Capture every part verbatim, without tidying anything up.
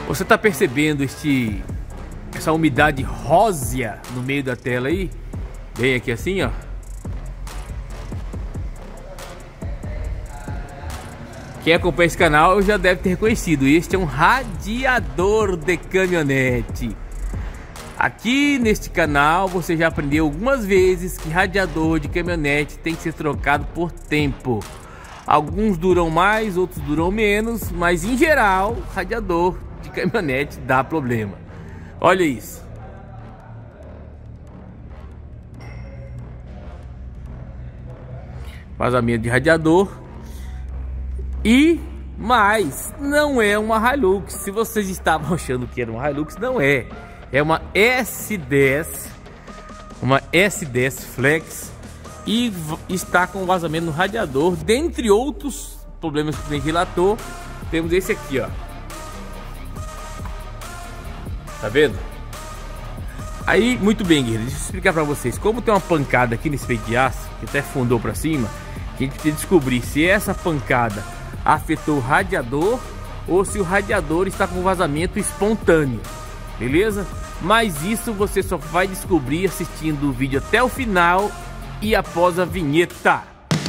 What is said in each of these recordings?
Você tá percebendo este, essa umidade rósea no meio da tela aí? Bem aqui assim, ó. Quem acompanha esse canal já deve ter reconhecido. Este é um radiador de caminhonete. Aqui neste canal você já aprendeu algumas vezes que radiador de caminhonete tem que ser trocado por tempo. Alguns duram mais, outros duram menos, mas em geral, radiador de caminhonete dá problema. Olha isso. Vazamento de radiador. E mais, não é uma Hilux. Se vocês estavam achando que era uma Hilux, não é. É uma S dez, uma S dez Flex, e está com vazamento no radiador. Dentre outros problemas que o cliente relatou, temos esse aqui, ó. Tá vendo? Aí, muito bem, guerreiro, deixa eu explicar pra vocês. Como tem uma pancada aqui nesse peito de aço, que até fundou pra cima, a gente precisa descobrir se essa pancada afetou o radiador ou se o radiador está com vazamento espontâneo, beleza? Mas isso você só vai descobrir assistindo o vídeo até o final e após a vinheta.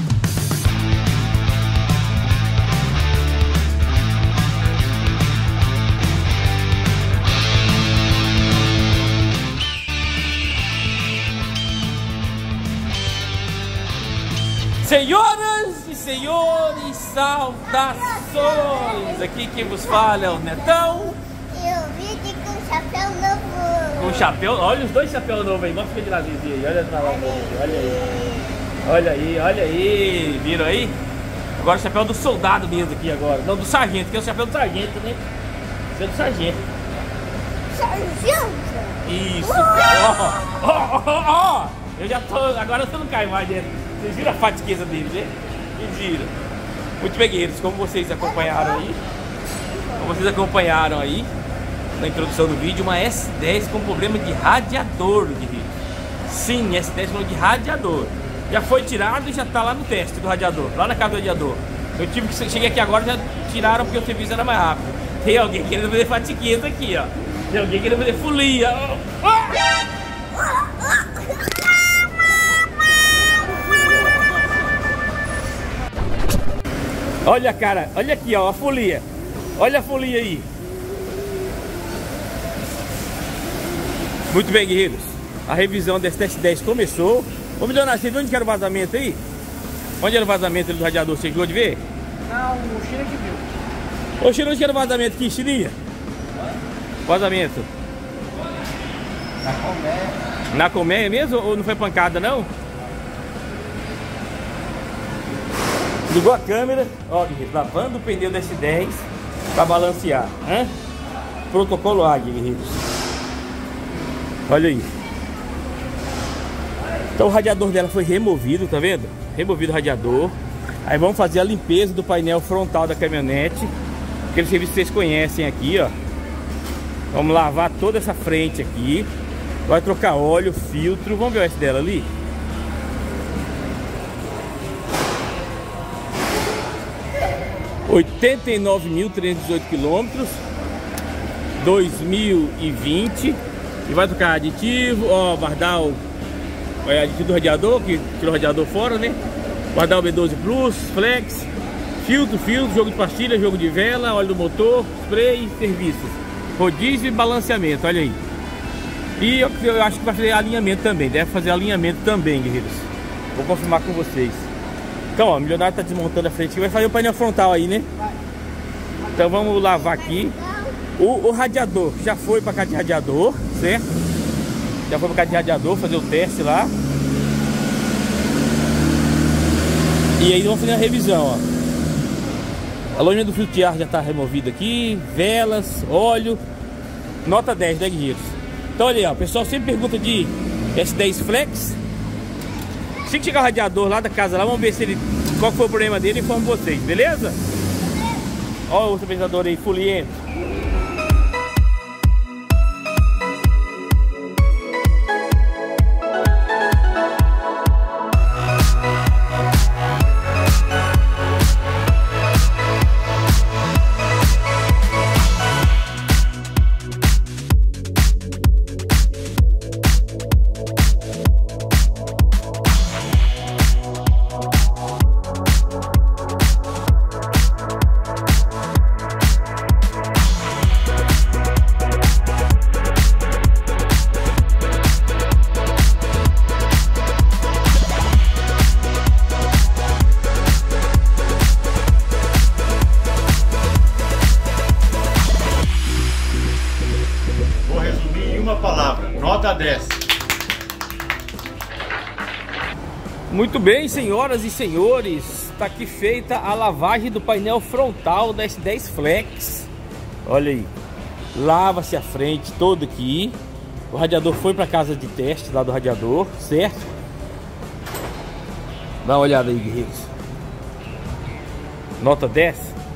Senhoras e senhores, saudações! Aqui quem vos fala é o Netão. Eu vi de com chapéu novo. Com chapéu, olha os dois chapéus novos aí, vamos ficar de lazinho aí, olha pra lá, olha aí, olha aí, olha aí, viram aí? Agora o chapéu do soldado mesmo aqui agora, não do sargento, que é o chapéu do sargento, né? Esse é do sargento. Sargento? Isso, ó, ó, ó, ó, eu já tô, agora eu não caio mais dentro. Vocês viram a fatiqueza dele, né? Vocês viram. Muito bem, guerreiros, como vocês acompanharam aí, como vocês acompanharam aí na introdução do vídeo, uma S dez com problema de radiador, guerreiros. Sim, S dez com problema de radiador. Já foi tirado e já tá lá no teste do radiador, lá na casa do radiador. Eu tive que cheguei aqui agora, já tiraram porque o serviço era mais rápido. Tem alguém querendo fazer fatiqueza aqui, ó. Tem alguém querendo fazer folia. Olha, cara, olha aqui, ó, a folia. Olha a folia aí. Muito bem, guerreiros. A revisão desse S dez começou. Ô, milionário, você viu onde era o vazamento aí? Onde era o vazamento do radiador? Você chegou de ver? Não, o China que viu. Ô, China, onde era o vazamento aqui, Chininha? Vazamento. Na colmeia. Na colmeia mesmo ou não foi pancada, não? Ligou a câmera, ó, guerreiros, lavando o pneu do S dez para balancear, hein? Protocolo A, guerreiros. Olha aí. Então o radiador dela foi removido, tá vendo? Removido o radiador. Aí vamos fazer a limpeza do painel frontal da caminhonete. Aquele serviço que vocês conhecem aqui, ó. Vamos lavar toda essa frente aqui. Vai trocar óleo, filtro. Vamos ver o S dela ali? oitenta e nove mil trezentos e dezoito quilômetros, dois mil e vinte. E vai trocar aditivo, ó, guardar o é, aditivo do radiador, que tirou o radiador fora, né? Guardar o B doze Plus, Flex, filtro, filtro, jogo de pastilha, jogo de vela, óleo do motor, spray, serviços, rodízio e balanceamento, olha aí. E eu, eu acho que vai fazer alinhamento também, deve fazer alinhamento também, guerreiros. Vou confirmar com vocês. Então, ó, o milionário tá desmontando a frente, vai fazer o painel frontal aí, né? Então vamos lavar aqui. O, o radiador já foi para cá de radiador, certo? Já foi para cá de radiador, fazer o teste lá. E aí vamos fazer a revisão, ó. A lojinha do filtro de ar já tá removida aqui, velas, óleo. Nota dez, né, guerreiros? Então olha aí, ó, o pessoal sempre pergunta de S dez Flex. Se chegar o radiador lá da casa lá, vamos ver se ele, qual foi o problema dele e informo vocês, beleza? Olha o estabilizador aí, foliento. Muito bem, senhoras e senhores, está aqui feita a lavagem do painel frontal da S dez Flex. Olha aí, lava-se a frente toda aqui. O radiador foi para casa de teste lá do radiador, certo? Dá uma olhada aí, guerreiros. Nota dez.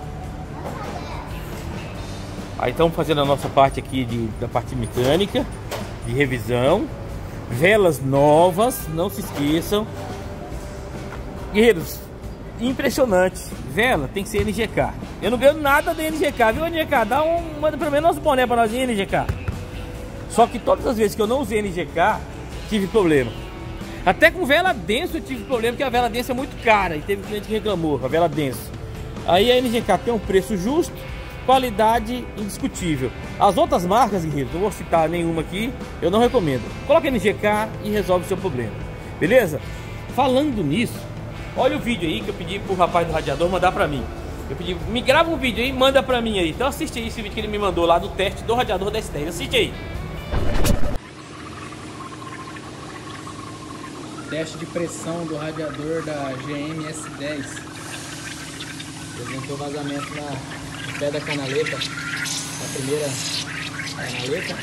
Aí estamos fazendo a nossa parte aqui de, da parte mecânica, de revisão. Velas novas, não se esqueçam. Guerreiros, impressionante. Vela tem que ser N G K. Eu não ganho nada da N G K, viu, N G K? Dá um, manda pelo menos nosso boné pra nós, N G K. Só que todas as vezes que eu não usei N G K, tive problema. Até com vela densa eu tive problema, porque a vela densa é muito cara. E teve cliente que reclamou, a vela densa. Aí a N G K tem um preço justo, qualidade indiscutível. As outras marcas, guerreiros, não vou citar nenhuma aqui, eu não recomendo. Coloca N G K e resolve o seu problema. Beleza? Falando nisso, olha o vídeo aí que eu pedi pro rapaz do radiador mandar pra mim. Eu pedi, me grava um vídeo aí e manda pra mim aí. Então assiste aí esse vídeo que ele me mandou lá do teste do radiador da S dez. Assiste aí. Teste de pressão do radiador da G M S dez. Apresentou vazamento na, no pé da canaleta, na primeira canaleta.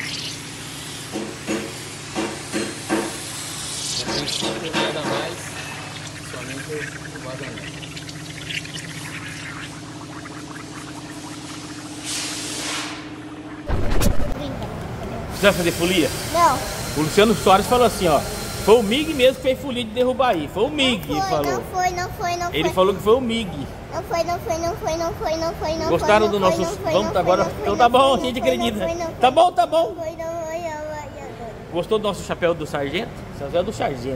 Já tem cinco nada mais, somente o vazamento. Você vai fazer folia? Não. O Luciano Soares falou assim, ó. Foi o Mig mesmo que fez folia de derrubar aí. Foi o Mig que falou. Não foi, não foi, não foi. Ele falou que foi o Mig. Não foi, não foi, não foi, não foi, não foi, não foi. Gostaram do nosso... Vamos agora... Então tá bom, a gente acredita. Tá bom, tá bom. Gostou do nosso chapéu do sargento? Chapéu do sargento.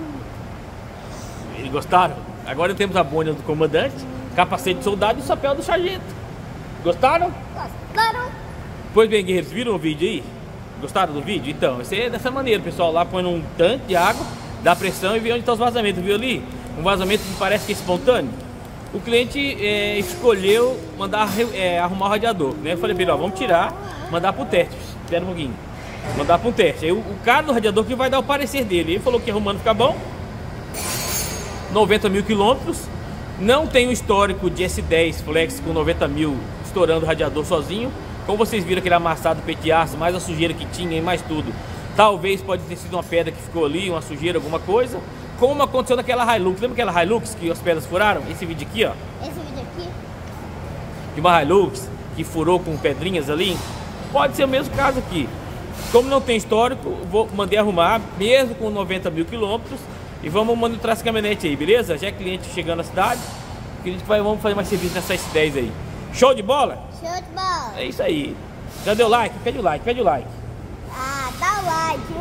Eles gostaram? Agora temos a boina do comandante, capacete de soldado e o chapéu do sargento. Gostaram? Gostaram. Pois bem, guerreiros, viram o vídeo aí? Gostaram do vídeo? Então, esse é dessa maneira, o pessoal lá põe num tanque de água, dá pressão e vê onde está os vazamentos, viu ali? Um vazamento que parece que é espontâneo. O cliente é, escolheu mandar é, arrumar o radiador, né? Eu falei pra ele, ó, vamos tirar, mandar pro teste. Espera um pouquinho. Mandar pro teste. Aí o, o cara do radiador que vai dar o parecer dele. Ele falou que arrumando fica bom. noventa mil quilômetros. Não tem um histórico de S dez Flex com noventa mil estourando o radiador sozinho. Como vocês viram aquele amassado petiaço, mais a sujeira que tinha e mais tudo. Talvez pode ter sido uma pedra que ficou ali, uma sujeira, alguma coisa. Como aconteceu naquela Hilux. Lembra aquela Hilux que as pedras furaram? Esse vídeo aqui, ó. Esse vídeo aqui? De uma Hilux que furou com pedrinhas ali. Pode ser o mesmo caso aqui. Como não tem histórico, vou mandei arrumar, mesmo com noventa mil quilômetros. E vamos monitorar essa caminhonete aí, beleza? Já é cliente chegando na cidade, a gente vai, vamos fazer mais serviço nessa S dez aí. Show de bola? Show de bola. É isso aí. Já deu like? Pede o like, pede o like. Ah, dá like.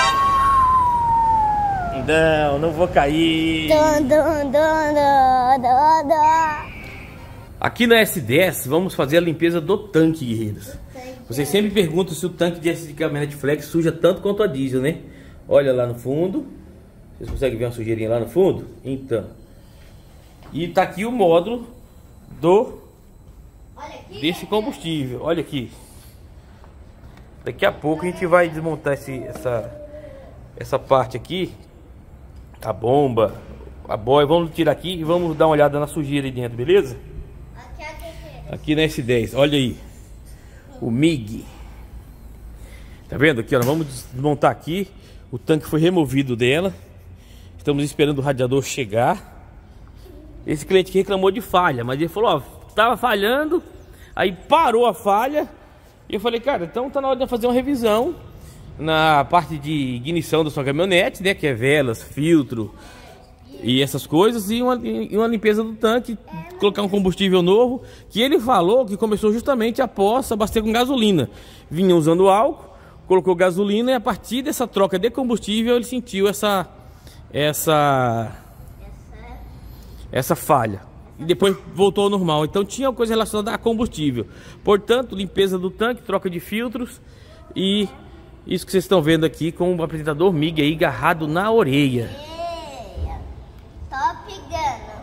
Não, não vou cair. Dun, dun, dun, dun, dun, dun. Aqui na S dez, vamos fazer a limpeza do tanque, guerreiros. Vocês sempre perguntam se o tanque de caminhonete Flex suja tanto quanto a diesel, né? Olha lá no fundo. Vocês conseguem ver uma sujeirinha lá no fundo? Então. E tá aqui o módulo do desse combustível. Olha aqui. Daqui a pouco a gente vai desmontar esse, essa, essa parte aqui. A bomba, a boia. Vamos tirar aqui e vamos dar uma olhada na sujeira aí dentro, beleza? Aqui na S dez, olha aí. O Mig. Tá vendo aqui, ó? Vamos desmontar aqui. O tanque foi removido dela. Estamos esperando o radiador chegar. Esse cliente que reclamou de falha, mas ele falou, ó, tava falhando. Aí parou a falha. E eu falei, cara, então tá na hora de fazer uma revisão na parte de ignição da sua caminhonete, né? Que é velas, filtro e essas coisas. E uma, e uma limpeza do tanque. Colocar um combustível novo. Que ele falou que começou justamente após abastecer com gasolina. Vinha usando álcool, colocou gasolina e a partir dessa troca de combustível ele sentiu essa essa essa falha e depois voltou ao normal. Então tinha coisa relacionada a combustível. Portanto, limpeza do tanque, troca de filtros e isso que vocês estão vendo aqui com o apresentador Mig aí agarrado na orelha. Yeah. Top Gun.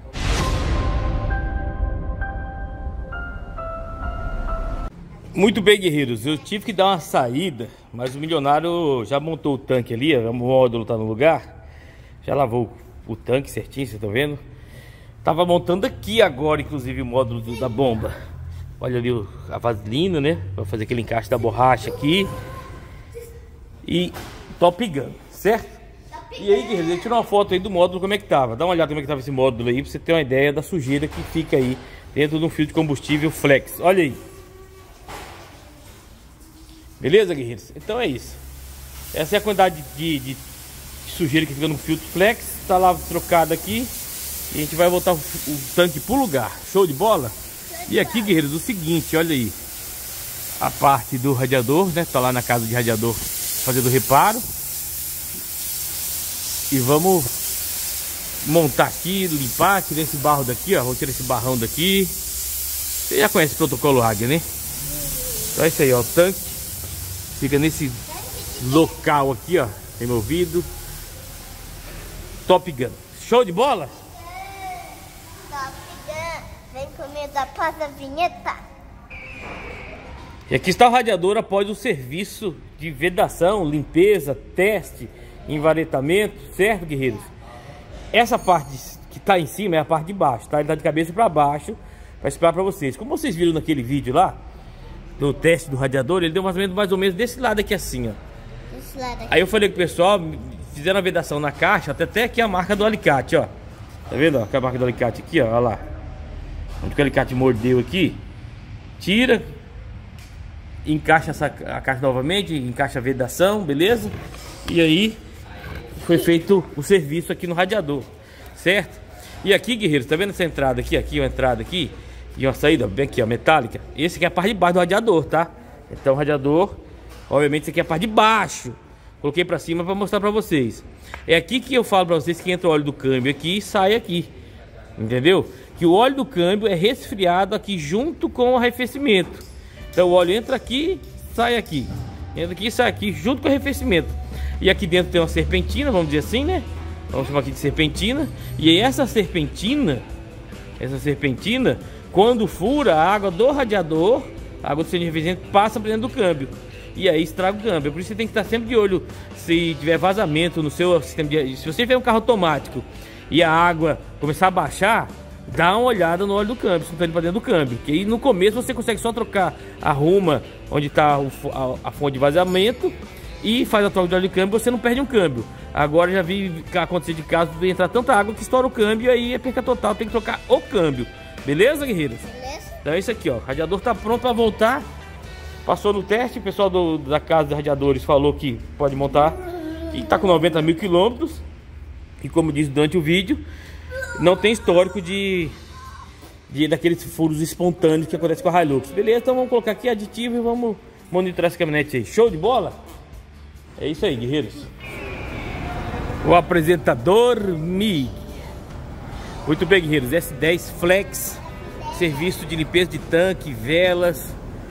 Muito bem, guerreiros, eu tive que dar uma saída, mas o milionário já montou o tanque ali, o módulo tá no lugar, já lavou o tanque certinho, vocês estão vendo? Tava montando aqui agora, inclusive, o módulo do, da bomba. Olha ali o, a vaselina, né? Vai fazer aquele encaixe da borracha aqui. E Top Gun, certo? E aí, guerreiro, eu tirei uma foto aí do módulo, como é que tava. Dá uma olhada como é que tava esse módulo aí, pra você ter uma ideia da sujeira que fica aí dentro de um filtro de combustível flex. Olha aí. Beleza, guerreiros? Então é isso. Essa é a quantidade de, de, de sujeira que fica no filtro flex. Tá lá trocado aqui. E a gente vai voltar o, o tanque pro lugar. Show de bola? E aqui, guerreiros, o seguinte, olha aí. A parte do radiador, né? Tá lá na casa de radiador fazendo reparo. E vamos montar aqui, limpar, tirar esse barro daqui, ó. Vou tirar esse barrão daqui. Você já conhece o protocolo Águia, né? Então é isso aí, ó. O tanque fica nesse local aqui, ó. Removido. Top Gun. Show de bola? Vem comigo após a vinheta. E aqui está o radiador após o serviço de vedação, limpeza, teste, envaretamento, certo, guerreiros? Essa parte que está em cima é a parte de baixo, tá? Ele está de cabeça para baixo, para explicar para vocês. Como vocês viram naquele vídeo lá, do teste do radiador, ele deu mais ou menos, mais ou menos desse lado aqui assim, ó. Desse lado aqui. Aí eu falei com o pessoal, fizeram a vedação na caixa, até, até aqui a marca do alicate, ó. Tá vendo, ó? Aqui a marca do alicate aqui, ó, olha lá. Onde que o alicate mordeu aqui, tira, encaixa essa, a caixa novamente, encaixa a vedação, beleza? E aí foi feito o serviço aqui no radiador, certo? E aqui, guerreiros, tá vendo essa entrada aqui? Aqui uma entrada aqui e uma saída bem aqui, ó, metálica. Esse aqui é a parte de baixo do radiador, tá? Então o radiador, obviamente, esse aqui é a parte de baixo. Coloquei pra cima pra mostrar pra vocês. É aqui que eu falo pra vocês que entra o óleo do câmbio aqui e sai aqui, entendeu? Que o óleo do câmbio é resfriado aqui junto com o arrefecimento. Então o óleo entra aqui, sai aqui. Entra aqui, sai aqui, junto com o arrefecimento. E aqui dentro tem uma serpentina, vamos dizer assim, né? Vamos chamar aqui de serpentina. E aí essa serpentina, essa serpentina, quando fura, a água do radiador, a água do cilindro arrefecimento passa para dentro do câmbio. E aí estraga o câmbio. Por isso você tem que estar sempre de olho se tiver vazamento no seu sistema de... Se você tiver um carro automático e a água começar a baixar, dá uma olhada no óleo do câmbio, se não tá indo para dentro do câmbio. Que aí no começo você consegue só trocar a ruma onde está a, a fonte de vazamento e faz a troca de óleo de câmbio, você não perde um câmbio. Agora já vi acontecer de caso de entrar tanta água que estoura o câmbio e aí é perca total, tem que trocar o câmbio. Beleza, guerreiros? Beleza. Então é isso aqui, ó. O radiador tá pronto para voltar. Passou no teste, o pessoal do, da casa de radiadores falou que pode montar. E tá com noventa mil quilômetros. E como disse durante o vídeo, não tem histórico de, de daqueles furos espontâneos que acontece com a Hilux. Beleza, então vamos colocar aqui aditivo e vamos monitorar essa caminhonete aí. Show de bola? É isso aí, guerreiros. O apresentador Mig. Muito bem, guerreiros. S dez Flex. Serviço de limpeza de tanque, velas,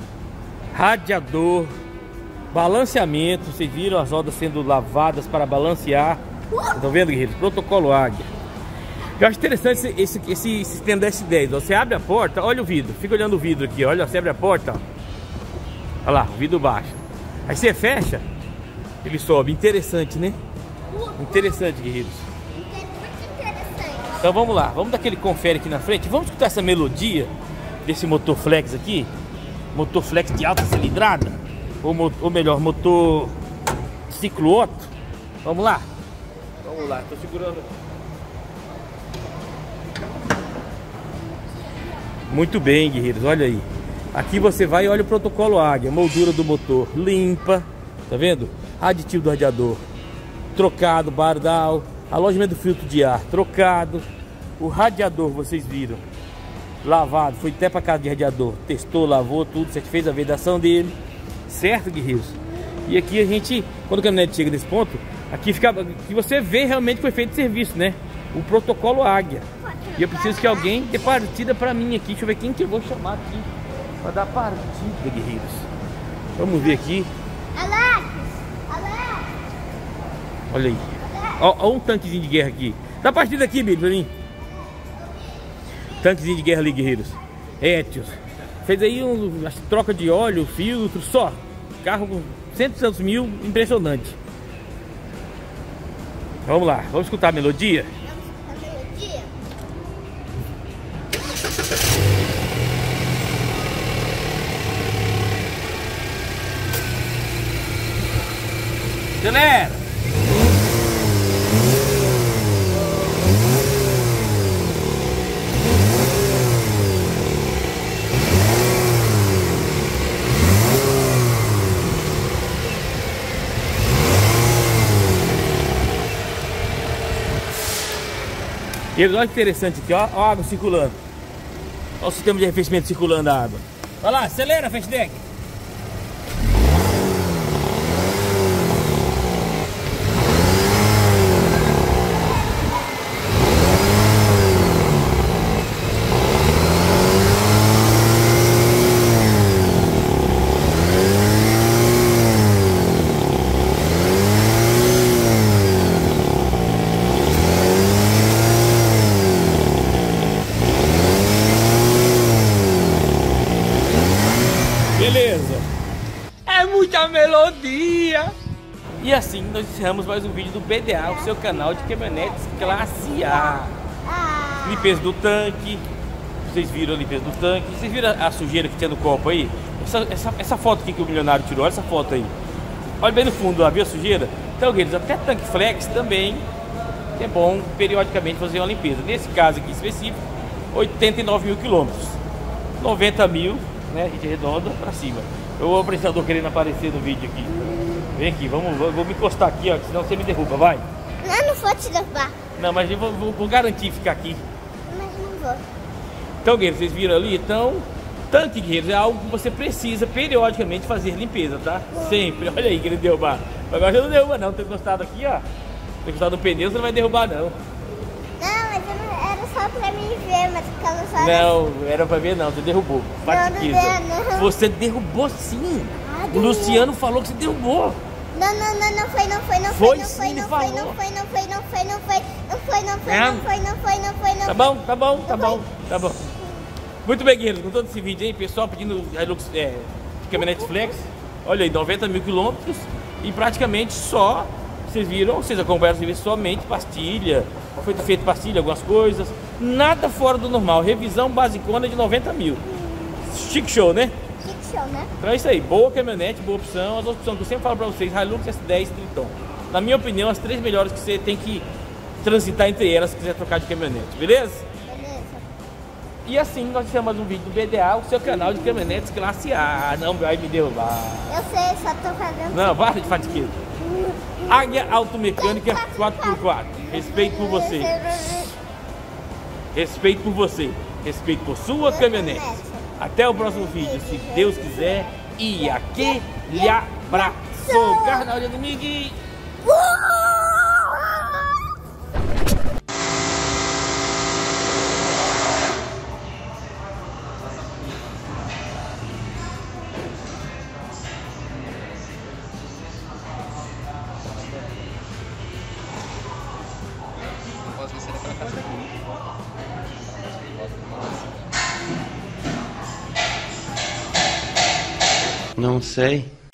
radiador, balanceamento. Vocês viram as rodas sendo lavadas para balancear. Estão vendo, guerreiros? Protocolo Águia. Eu acho interessante esse, esse, esse sistema da S dez. Ó. Você abre a porta, olha o vidro. Fica olhando o vidro aqui, olha. Você abre a porta, ó. Olha lá, o vidro baixo. Aí você fecha, ele sobe. Interessante, né? Interessante, guerreiros. Então vamos lá, vamos dar aquele confere aqui na frente. Vamos escutar essa melodia desse motor flex aqui. Motor flex de alta cilindrada. Ou, ou melhor, motor ciclo Otto. Vamos lá? Vamos lá, tô segurando. Muito bem, guerreiros, olha aí. Aqui você vai e olha o protocolo Águia. Moldura do motor limpa. Tá vendo? Aditivo do radiador trocado, bardal. Alojamento do filtro de ar trocado. O radiador, vocês viram, lavado, foi até para casa de radiador, testou, lavou tudo, você fez a vedação dele, certo, guerreiros? E aqui a gente, quando o caminhonete chega nesse ponto, aqui fica, que você vê realmente que foi feito serviço, né? O protocolo Águia. E eu preciso que alguém dê partida para mim aqui. Deixa eu ver quem que eu vou chamar aqui para dar partida, guerreiros. Vamos ver aqui. Alex! Alex! Olha aí. Ó, ó um tanquezinho de guerra aqui. Dá partida aqui, Billy, pra mim. Tanquezinho de guerra ali, guerreiros. Etios. Fez aí um, troca de óleo, filtro, só. Carro com cento e tantos mil, impressionante. Vamos lá, vamos escutar a melodia? Vamos Acelera! E olha que interessante aqui, ó, ó a água circulando. Olha o sistema de arrefecimento circulando a água. Olha lá, acelera, Fastdeck. Beleza. É muita melodia. E assim nós encerramos mais um vídeo do B D A, o seu canal de caminhonetes classe A. Limpeza do tanque. Vocês viram a limpeza do tanque. Vocês viram a sujeira que tinha no copo aí? Essa, essa, essa foto aqui que o milionário tirou, olha essa foto aí. Olha bem no fundo, ó, viu a sujeira? Então, queridos, até tanque flex também é bom periodicamente fazer uma limpeza. Nesse caso aqui específico, oitenta e nove mil quilômetros. noventa mil, né, a gente arredonda pra cima. O apresentador querendo aparecer no vídeo aqui. Vem aqui, vamos, vou, vou me encostar aqui, ó, senão você me derruba, vai. Não, não vou te derrubar. Não, mas eu vou, vou, vou garantir ficar aqui. Mas não vou. Então, guerreiros, vocês viram ali? Então, tanque, guerreiros, é algo que você precisa periodicamente fazer limpeza, tá? Sempre. Olha aí que ele derrubar. Agora já não derruba não, tem encostado aqui, ó. Tem encostado no pneu, você não vai derrubar não. Não, mas eu não, era só pra mim ver, mas ficava só... Não, era pra ver não, você derrubou. Fatiquiza. Não, não, não. Você derrubou sim. Ah, O Luciano falou que você derrubou. Não, não, não, não foi, não foi, não Foi foi, não sim, foi, ele não foi, falou. não foi, não foi, não foi, não foi, não foi, não foi, É? não foi, não foi, não foi, não Tá bom, tá bom, tá bom, tá bom. Muito bem, guerreiros, com todo esse vídeo aí, pessoal pedindo Hilux, é, de caminhonete flex. Olha aí, noventa mil quilômetros e praticamente só, vocês viram, vocês acompanharam o serviço, somente pastilha, foi feito pastilha, algumas coisas, nada fora do normal, revisão basicona de noventa mil. Chique show, né? Que show, né? Então é isso aí, boa caminhonete, boa opção, as opções que eu sempre falo pra vocês, Hilux S dez, Triton. Na minha opinião, as três melhores que você tem que transitar entre elas se quiser trocar de caminhonete, beleza? Beleza. E assim nós temos mais um vídeo do B D A, o seu canal de caminhonetes classe A. Não vai me derrubar. Eu sei, só tô fazendo... Não, para de fatiqueiro. Águia Automecânica quatro por quatro. Respeito por você. Respeito por você. Respeito por sua caminhonete. Até o próximo vídeo, se Deus quiser. E aquele abraço. Carnal de domingo. Não sei.